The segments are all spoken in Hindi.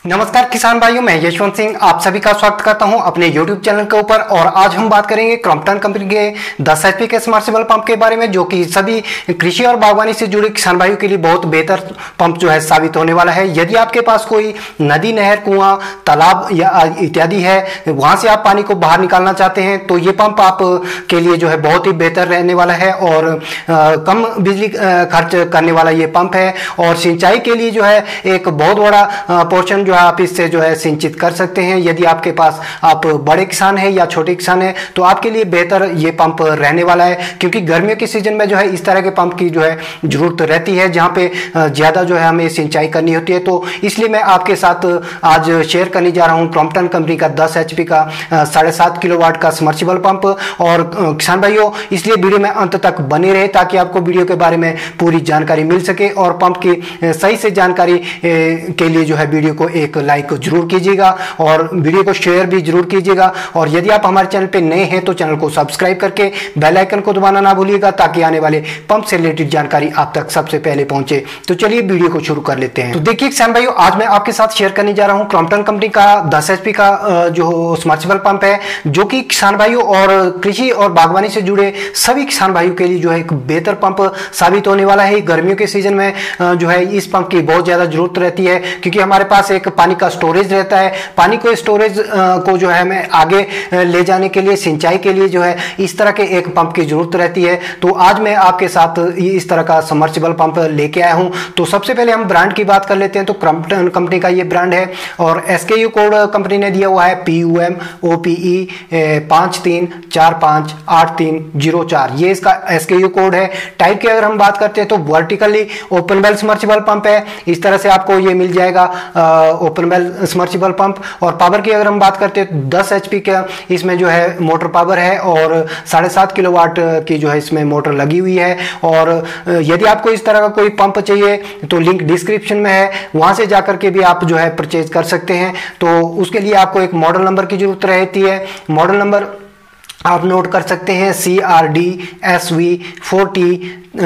नमस्कार किसान भाइयों, मैं यशवंत सिंह आप सभी का स्वागत करता हूं अपने YouTube चैनल के ऊपर। और आज हम बात करेंगे क्रॉम्पटन कंपनी के 10 HP के सबमर्सिबल पंप के बारे में, जो कि सभी कृषि और बागवानी से जुड़े किसान भाइयों के लिए बहुत बेहतर पंप जो है साबित होने वाला है। यदि आपके पास कोई नदी, नहर, कुआं, तालाब या इत्यादि है, वहां से आप पानी को बाहर निकालना चाहते हैं तो ये पंप आप के लिए जो है बहुत ही बेहतर रहने वाला है और कम बिजली खर्च करने वाला ये पंप है। और सिंचाई के लिए जो है एक बहुत बड़ा पोर्शन आप इससे जो है सिंचित कर सकते हैं। यदि आपके पास आप बड़े किसान हैं या छोटे किसान हैं तो आपके लिए बेहतर ये पंप रहने वाला है, क्योंकि गर्मियों के सीजन में जो है इस तरह के पंप की जो है जरूरत रहती है, जहां पे ज्यादा जो है हमें सिंचाई करनी होती है। तो इसलिए मैं आपके साथ आज शेयर करने जा रहा हूं क्रॉम्पटन कंपनी का 10 HP का 7.5 किलोवाट का सबमर्सिबल पंप। और किसान भाइयों, इसलिए वीडियो में अंत तक बने रहे ताकि आपको वीडियो के बारे में पूरी जानकारी मिल सके। और पंप की सही से जानकारी के लिए जो है वीडियो को एक लाइक जरूर कीजिएगा और वीडियो को शेयर भी जरूर कीजिएगा। और यदि आप हमारे चैनल पे नए हैं तो चैनल को सब्सक्राइब करके बेल आइकन को दबाना ना भूलिएगा, ताकि आने वाले पंप से रिलेटेड जानकारी आप तक सबसे पहले पहुंचे। तो चलिए वीडियो को शुरू कर लेते हैं। तो देखिए किसान भाइयों, आज मैं आपके साथ शेयर करने जा रहा हूं क्रॉम्पटन कंपनी का 10 HP का जो सबमर्सिबल पंप है, जो कि किसान भाइयों और कृषि और बागवानी से जुड़े सभी किसान भाइयों के लिए जो है एक बेहतर पंप साबित होने वाला है। गर्मियों के सीजन में जो है इस पंप की बहुत ज्यादा जरूरत रहती है, क्योंकि हमारे पास एक पानी का स्टोरेज रहता है। पानी को स्टोरेज को जो है हमें आगे ले जाने के लिए, सिंचाई के लिए जो है इस तरह के एक पंप की जरूरत रहती है। तो आज मैं आपके साथ इस तरह का सबमर्सिबल पंप लेके आया हूं। तो सबसे पहले हम ब्रांड की बात कर लेते हैं। तो क्रॉम्पटन कंपनी का ये ब्रांड है और SKU कोड कंपनी ने दिया हुआ है PUM OPE 53458304। ये इसका SKU कोड है। टाइप की अगर हम बात करते हैं तो vertically open well submersible pump है। इस तरह से आपको ये मिल जाएगा ओपन वेल सबमर्सिबल पंप। और पावर की अगर हम बात करते हैं तो 10 HP का इसमें जो है मोटर पावर है और 7.5 किलोवाट की जो है इसमें मोटर लगी हुई है। और यदि आपको इस तरह का कोई पंप चाहिए तो लिंक डिस्क्रिप्शन में है, वहां से जाकर के भी आप जो है परचेज कर सकते हैं। तो उसके लिए आपको एक मॉडल नंबर की जरूरत रहती है। मॉडल नंबर आप नोट कर सकते हैं CRD SV 40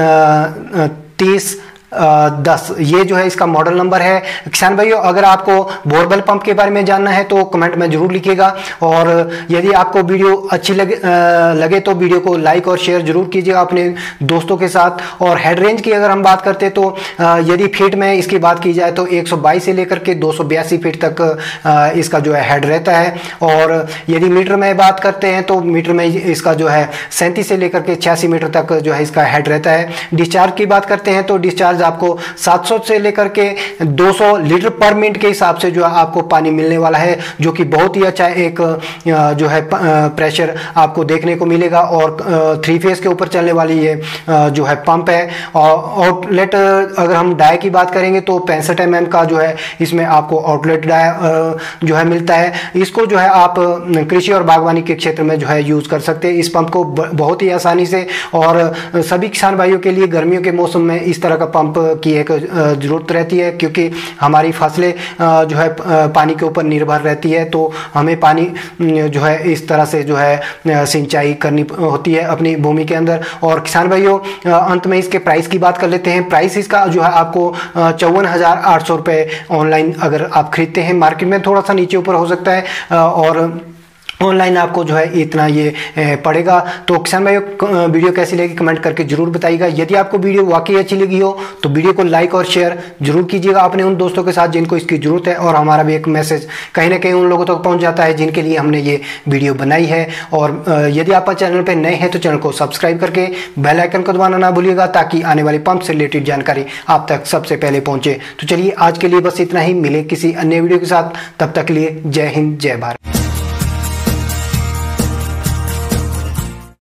3010। ये जो है इसका मॉडल नंबर है। किसान भाइयों, अगर आपको बोरवेल पंप के बारे में जानना है तो कमेंट में जरूर लिखिएगा। और यदि आपको वीडियो अच्छी लगे तो वीडियो को लाइक और शेयर जरूर कीजिएगा अपने दोस्तों के साथ। और हेड रेंज की अगर हम बात करते हैं तो यदि फीट में इसकी बात की जाए तो 122 से लेकर के 282 फीट तक इसका जो है हेड रहता है। और यदि मीटर में बात करते हैं तो मीटर में इसका जो है 37 से लेकर के 86 मीटर तक जो है इसका हेड रहता है। डिस्चार्ज की बात करते हैं तो डिस्चार्ज आपको 700 से लेकर के 200 लीटर पर मिनट के हिसाब से जो है आपको पानी मिलने वाला है, जो कि बहुत ही अच्छा एक जो है प्रेशर आपको देखने को मिलेगा। और 3 फेज के ऊपर चलने वाली ये जो है पंप है। और आउटलेट अगर हम डाई की बात करेंगे तो 65 mm का जो है इसमें आपको आउटलेट डाई जो है मिलता है। इसको जो है आप कृषि और बागवानी के क्षेत्र में जो है यूज कर सकते हैं इस पंप को बहुत ही आसानी से। और सभी किसान भाइयों के लिए गर्मियों के मौसम में इस तरह का पंप की एक जरूरत रहती है, क्योंकि हमारी फसलें जो है पानी के ऊपर निर्भर रहती है। तो हमें पानी जो है इस तरह से जो है सिंचाई करनी होती है अपनी भूमि के अंदर। और किसान भाइयों, अंत में इसके प्राइस की बात कर लेते हैं। प्राइस इसका जो है आपको 54,800 रुपये ऑनलाइन अगर आप खरीदते हैं। मार्केट में थोड़ा सा नीचे ऊपर हो सकता है और ऑनलाइन आपको जो है इतना ये पड़ेगा। तो किसान भाइयों, वीडियो कैसी लगी कमेंट करके जरूर बताइएगा। यदि आपको वीडियो वाकई अच्छी लगी हो तो वीडियो को लाइक और शेयर जरूर कीजिएगा अपने उन दोस्तों के साथ जिनको इसकी जरूरत है। और हमारा भी एक मैसेज कहीं ना कहीं उन लोगों तक पहुंच जाता है जिनके लिए हमने ये वीडियो बनाई है। और यदि आप चैनल पर नए हैं तो चैनल को सब्सक्राइब करके बेल आइकन को दबाना ना भूलिएगा, ताकि आने वाले पंप से रिलेटेड जानकारी आप तक सबसे पहले पहुंचे। तो चलिए आज के लिए बस इतना ही, मिले किसी अन्य वीडियो के साथ। तब तक के लिए जय हिंद, जय भारत।